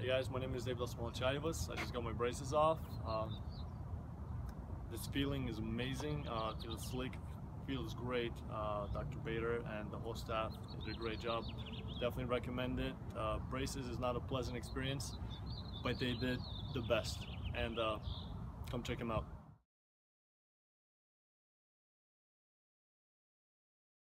Hey guys, my name is David Lasmalchaivas. I just got my braces off. This feeling is amazing. It feels slick, feels great. Dr. Bader and the whole staff did a great job. Definitely recommend it. Braces is not a pleasant experience, but they did the best. And come check them out.